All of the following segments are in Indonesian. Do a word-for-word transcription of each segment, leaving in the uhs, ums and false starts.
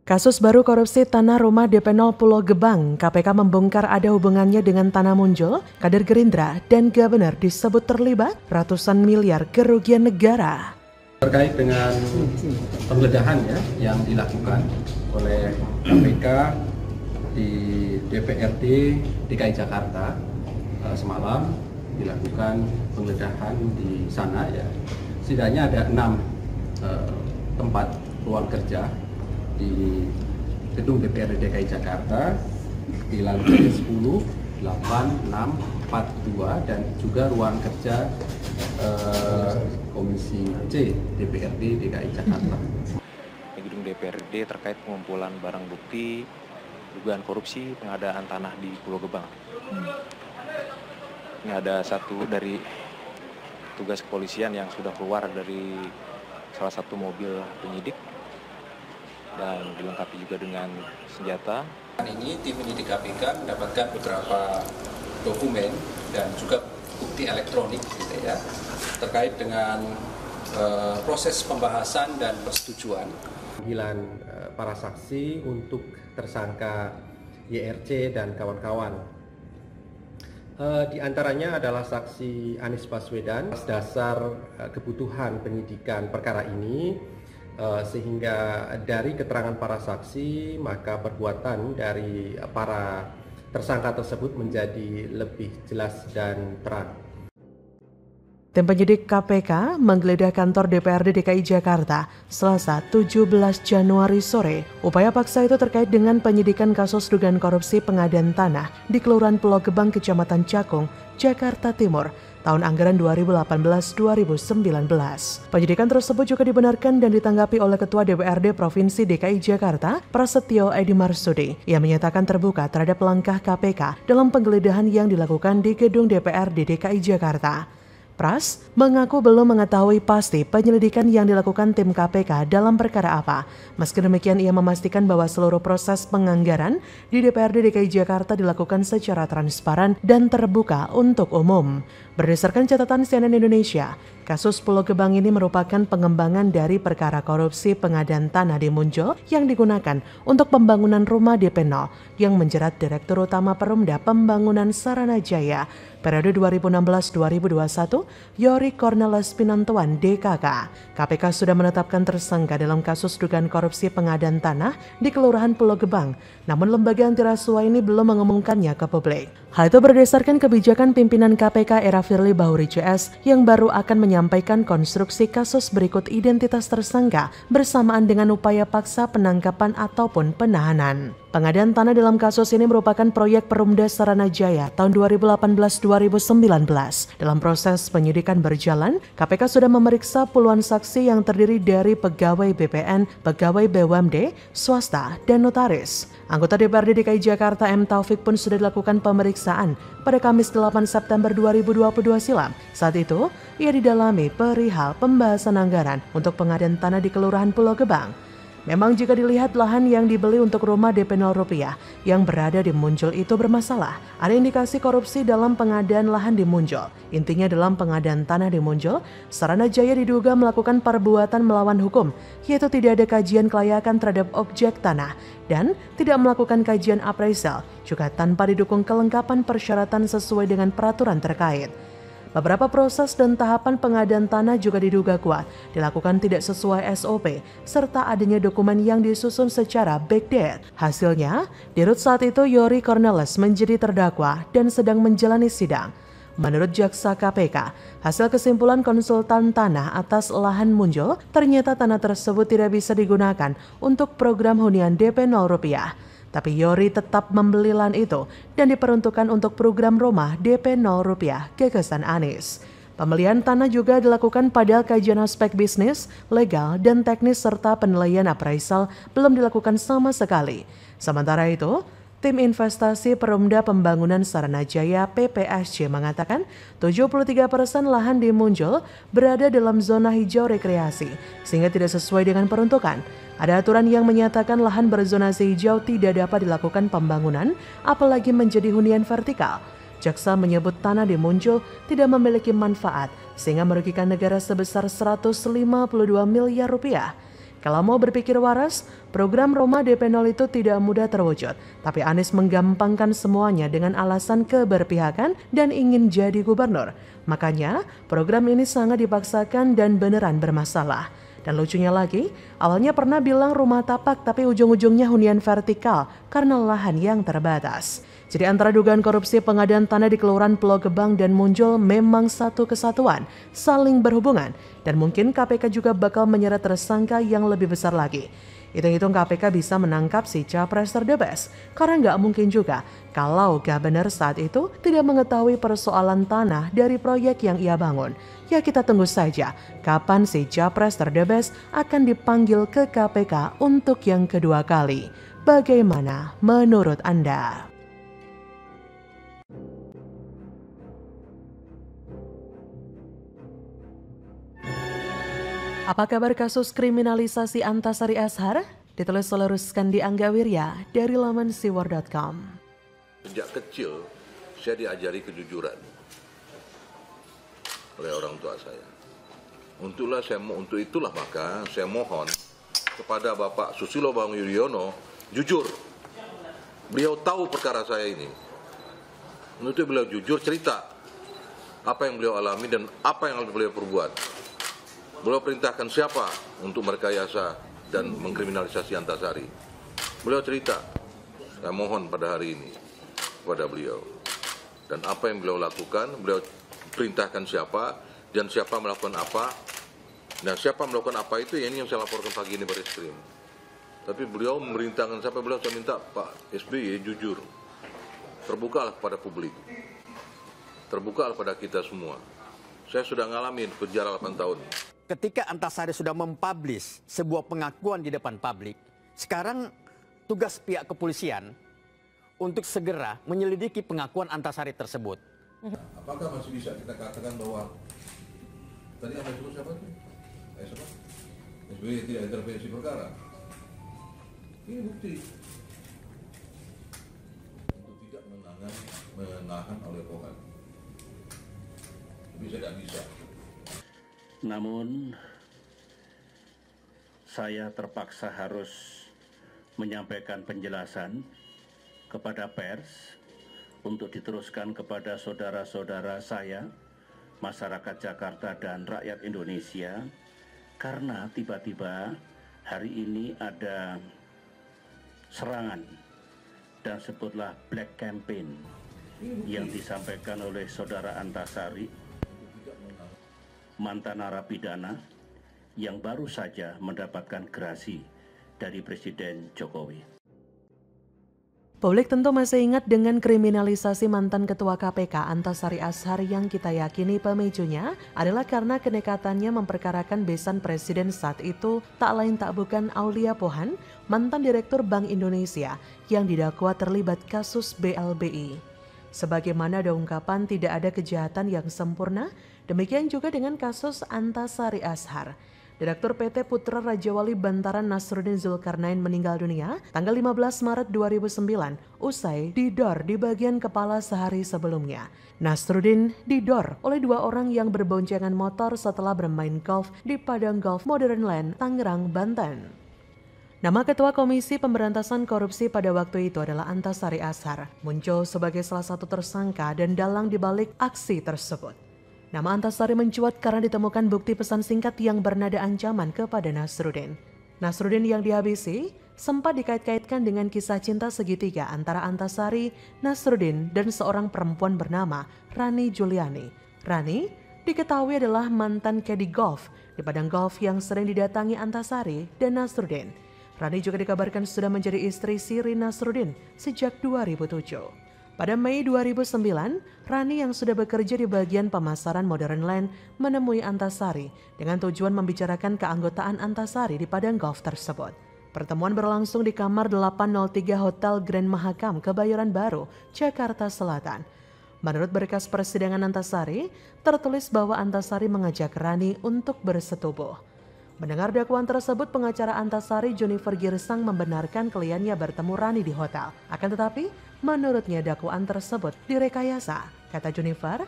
Kasus baru korupsi tanah rumah D P nol Pulau Gebang, K P K membongkar ada hubungannya dengan tanah muncul, kader Gerindra dan Gubernur disebut terlibat ratusan miliar kerugian negara. Terkait dengan penggeledahan ya yang dilakukan oleh K P K di D P R D D K I Jakarta semalam dilakukan penggeledahan di sana ya. Setidaknya ada enam eh, tempat ruang kerja di gedung D P R D D K I Jakarta di lantai sepuluh, delapan, enam, empat, dua dan juga ruang kerja eh, Komisi C D P R D D K I Jakarta. Di gedung D P R D terkait pengumpulan barang bukti dugaan korupsi pengadaan tanah di Pulau Gebang. Ini ada satu dari tugas kepolisian yang sudah keluar dari salah satu mobil penyidik dan dilengkapi juga dengan senjata. Ini tim penyidik K P K mendapatkan beberapa dokumen dan juga bukti elektronik gitu ya, terkait dengan uh, proses pembahasan dan persetujuan. Panggilan uh, para saksi untuk tersangka Y R C dan kawan-kawan. Uh, di antaranya adalah saksi Anies Baswedan. Atas dasar uh, kebutuhan penyidikan perkara ini, Uh, sehingga dari keterangan para saksi maka perbuatan dari para tersangka tersebut menjadi lebih jelas dan terang. Tim penyidik K P K menggeledah kantor D P R D D K I Jakarta Selasa tujuh belas Januari sore. Upaya paksa itu terkait dengan penyidikan kasus dugaan korupsi pengadaan tanah di Kelurahan Pulau Gebang, Kecamatan Cakung, Jakarta Timur, tahun anggaran dua ribu delapan belas dua ribu sembilan belas. Penyidikan tersebut juga dibenarkan dan ditanggapi oleh Ketua D P R D Provinsi D K I Jakarta, Prasetyo Edi Marsudi, yang menyatakan terbuka terhadap langkah K P K dalam penggeledahan yang dilakukan di gedung D P R D D K I Jakarta. Pras mengaku belum mengetahui pasti penyelidikan yang dilakukan tim K P K dalam perkara apa. Meski demikian, ia memastikan bahwa seluruh proses penganggaran di D P R D D K I Jakarta dilakukan secara transparan dan terbuka untuk umum. Berdasarkan catatan C N N Indonesia, kasus Pulau Gebang ini merupakan pengembangan dari perkara korupsi pengadaan tanah di Muncul yang digunakan untuk pembangunan rumah D P nol yang menjerat Direktur Utama Perumda Pembangunan Saranajaya periode dua ribu enam belas dua ribu dua puluh satu, Yori Cornelis Pinantoan D K K. K P K sudah menetapkan tersangka dalam kasus dugaan korupsi pengadaan tanah di Kelurahan Pulau Gebang, namun lembaga antirasuah ini belum mengumumkannya ke publik. Hal itu berdasarkan kebijakan pimpinan K P K era Firly Bahuri C S yang baru akan menyampaikan konstruksi kasus berikut identitas tersangka bersamaan dengan upaya paksa penangkapan ataupun penahanan. Pengadaan tanah dalam kasus ini merupakan proyek Perumda Saranajaya tahun dua ribu delapan belas dua ribu sembilan belas. Dalam proses penyidikan berjalan, K P K sudah memeriksa puluhan saksi yang terdiri dari pegawai B P N, pegawai B U M D, swasta, dan notaris. Anggota D P R D D K I Jakarta M Taufik pun sudah dilakukan pemeriksaan pada Kamis delapan September dua ribu dua puluh dua silam. Saat itu, ia didalami perihal pembahasan anggaran untuk pengadaan tanah di Kelurahan Pulau Gebang. Memang jika dilihat lahan yang dibeli untuk rumah D P nol rupiah yang berada di Muncul itu bermasalah. Ada indikasi korupsi dalam pengadaan lahan di Muncul. Intinya dalam pengadaan tanah di Muncul, Saranajaya diduga melakukan perbuatan melawan hukum, yaitu tidak ada kajian kelayakan terhadap objek tanah dan tidak melakukan kajian appraisal, juga tanpa didukung kelengkapan persyaratan sesuai dengan peraturan terkait. Beberapa proses dan tahapan pengadaan tanah juga diduga kuat dilakukan tidak sesuai S O P, serta adanya dokumen yang disusun secara backdate. Hasilnya, dirut saat itu Yori Cornelis menjadi terdakwa dan sedang menjalani sidang. Menurut Jaksa K P K, hasil kesimpulan konsultan tanah atas lahan Muncul, ternyata tanah tersebut tidak bisa digunakan untuk program hunian D P nol rupiah. Tapi Yori tetap membeli lahan itu dan diperuntukkan untuk program rumah D P nol rupiah gagasan Anies. Pembelian tanah juga dilakukan padahal kajian aspek bisnis, legal, dan teknis serta penilaian appraisal belum dilakukan sama sekali. Sementara itu, Tim Investasi Perumda Pembangunan Saranajaya P P S C mengatakan tujuh puluh tiga persen lahan di Muncul berada dalam zona hijau rekreasi sehingga tidak sesuai dengan peruntukan. Ada aturan yang menyatakan lahan berzonasi hijau tidak dapat dilakukan pembangunan apalagi menjadi hunian vertikal. Jaksa menyebut tanah di Muncul tidak memiliki manfaat sehingga merugikan negara sebesar seratus lima puluh dua miliar rupiah. Kalau mau berpikir waras, program Roma D P nol itu tidak mudah terwujud. Tapi Anies menggampangkan semuanya dengan alasan keberpihakan dan ingin jadi gubernur. Makanya program ini sangat dipaksakan dan beneran bermasalah. Dan lucunya lagi, awalnya pernah bilang rumah tapak tapi ujung-ujungnya hunian vertikal karena lahan yang terbatas. Jadi antara dugaan korupsi pengadaan tanah di Kelurahan Pulau Gebang dan Muncul memang satu kesatuan, saling berhubungan. Dan mungkin K P K juga bakal menyeret tersangka yang lebih besar lagi. Hitung-hitung K P K bisa menangkap si Capres terdebes. Karena nggak mungkin juga kalau Gubernur saat itu tidak mengetahui persoalan tanah dari proyek yang ia bangun. Ya kita tunggu saja kapan si Capres terdebes akan dipanggil ke K P K untuk yang kedua kali. Bagaimana menurut Anda? Apa kabar kasus kriminalisasi Antasari Azhar? Ditulis oleh Ruskan Angga Wirya dari laman siwar dot com. Sejak kecil saya diajari kejujuran oleh orang tua saya. Untuklah saya untuk itulah maka saya mohon kepada Bapak Susilo Bambang Yudhoyono jujur. Beliau tahu perkara saya ini. Untuk beliau jujur cerita apa yang beliau alami dan apa yang beliau perbuat. Beliau perintahkan siapa untuk merekayasa dan mengkriminalisasi Antasari. Beliau cerita, saya mohon pada hari ini kepada beliau. Dan apa yang beliau lakukan, beliau perintahkan siapa dan siapa melakukan apa. Nah siapa melakukan apa itu ya ini yang saya laporkan pagi ini Baris Krim. Tapi beliau memerintahkan siapa, beliau saya minta Pak S B Y jujur. Terbukalah kepada publik. Terbukalah pada kita semua. Saya sudah ngalamin penjara delapan tahun. Ketika Antasari sudah mempublish sebuah pengakuan di depan publik, sekarang tugas pihak kepolisian untuk segera menyelidiki pengakuan Antasari tersebut. Apakah masih bisa kita katakan bahwa tadi apa itu siapa itu? Eh, siapa? S B Y tidak intervensi perkara. Ini bukti untuk tidak menahan, menahan oleh Tuhan. Tapi saya tidak bisa. Namun, saya terpaksa harus menyampaikan penjelasan kepada pers untuk diteruskan kepada saudara-saudara saya, masyarakat Jakarta dan rakyat Indonesia, karena tiba-tiba hari ini ada serangan dan sebutlah black campaign yang disampaikan oleh saudara Antasari, mantan narapidana yang baru saja mendapatkan gerasi dari Presiden Jokowi. Publik tentu masih ingat dengan kriminalisasi mantan Ketua K P K Antasari Azhar yang kita yakini pemicunya adalah karena kenekatannya memperkarakan besan Presiden saat itu tak lain tak bukan Aulia Pohan, mantan Direktur Bank Indonesia yang didakwa terlibat kasus B L B I. Sebagaimana ada ungkapan tidak ada kejahatan yang sempurna, demikian juga dengan kasus Antasari Azhar. Direktur P T Putra Raja Wali Bantaran Nasruddin Zulkarnain meninggal dunia tanggal lima belas Maret dua ribu sembilan usai didor di bagian kepala sehari sebelumnya. Nasruddin didor oleh dua orang yang berboncengan motor setelah bermain golf di Padang Golf Modern Land, Tangerang, Banten. Nama Ketua Komisi Pemberantasan Korupsi pada waktu itu adalah Antasari Azhar, muncul sebagai salah satu tersangka dan dalang dibalik aksi tersebut. Nama Antasari mencuat karena ditemukan bukti pesan singkat yang bernada ancaman kepada Nasruddin. Nasruddin yang dihabisi sempat dikait-kaitkan dengan kisah cinta segitiga antara Antasari, Nasruddin, dan seorang perempuan bernama Rani Juliani. Rani diketahui adalah mantan caddy golf di padang golf yang sering didatangi Antasari dan Nasruddin. Rani juga dikabarkan sudah menjadi istri Siri Nasruddin sejak dua ribu tujuh. Pada Mei dua ribu sembilan, Rani yang sudah bekerja di bagian pemasaran Modern Land menemui Antasari dengan tujuan membicarakan keanggotaan Antasari di padang golf tersebut. Pertemuan berlangsung di kamar delapan nol tiga Hotel Grand Mahakam, Kebayoran Baru, Jakarta Selatan. Menurut berkas persidangan Antasari, tertulis bahwa Antasari mengajak Rani untuk bersetubuh. Mendengar dakwaan tersebut, pengacara Antasari Junifer Girsang membenarkan kliennya bertemu Rani di hotel. Akan tetapi, menurutnya dakwaan tersebut direkayasa. Kata Junifer,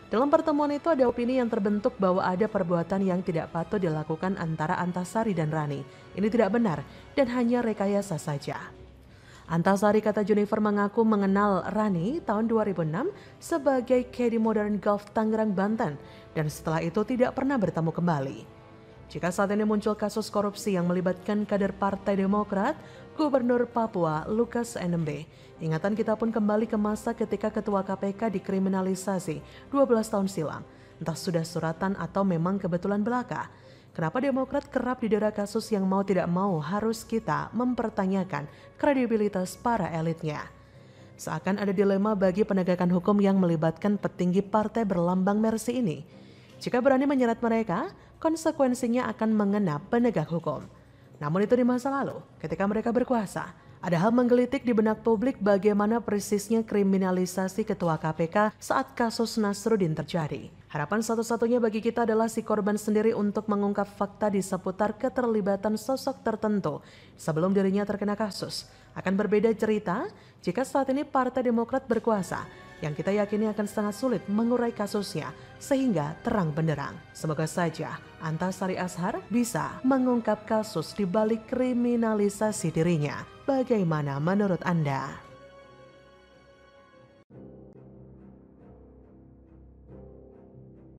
Dalam pertemuan itu ada opini yang terbentuk bahwa ada perbuatan yang tidak patut dilakukan antara Antasari dan Rani. Ini tidak benar dan hanya rekayasa saja. Antasari, kata Junifer, mengaku mengenal Rani tahun dua ribu enam sebagai caddy Modern Golf Tangerang, Banten, dan setelah itu tidak pernah bertemu kembali. Jika saat ini muncul kasus korupsi yang melibatkan kader Partai Demokrat, Gubernur Papua Lukas N M B, ingatan kita pun kembali ke masa ketika Ketua K P K dikriminalisasi dua belas tahun silam. Entah sudah suratan atau memang kebetulan belaka. Kenapa Demokrat kerap didera kasus yang mau tidak mau harus kita mempertanyakan kredibilitas para elitnya. Seakan ada dilema bagi penegakan hukum yang melibatkan petinggi partai berlambang Mercy ini. Jika berani menyeret mereka, konsekuensinya akan mengena penegak hukum. Namun itu di masa lalu, ketika mereka berkuasa. Ada hal menggelitik di benak publik bagaimana persisnya kriminalisasi Ketua K P K saat kasus Nasruddin terjadi. Harapan satu-satunya bagi kita adalah si korban sendiri untuk mengungkap fakta di seputar keterlibatan sosok tertentu sebelum dirinya terkena kasus. Akan berbeda cerita jika saat ini Partai Demokrat berkuasa, yang kita yakini akan sangat sulit mengurai kasusnya sehingga terang benderang. Semoga saja Antasari Azhar bisa mengungkap kasus di balik kriminalisasi dirinya. Bagaimana menurut Anda?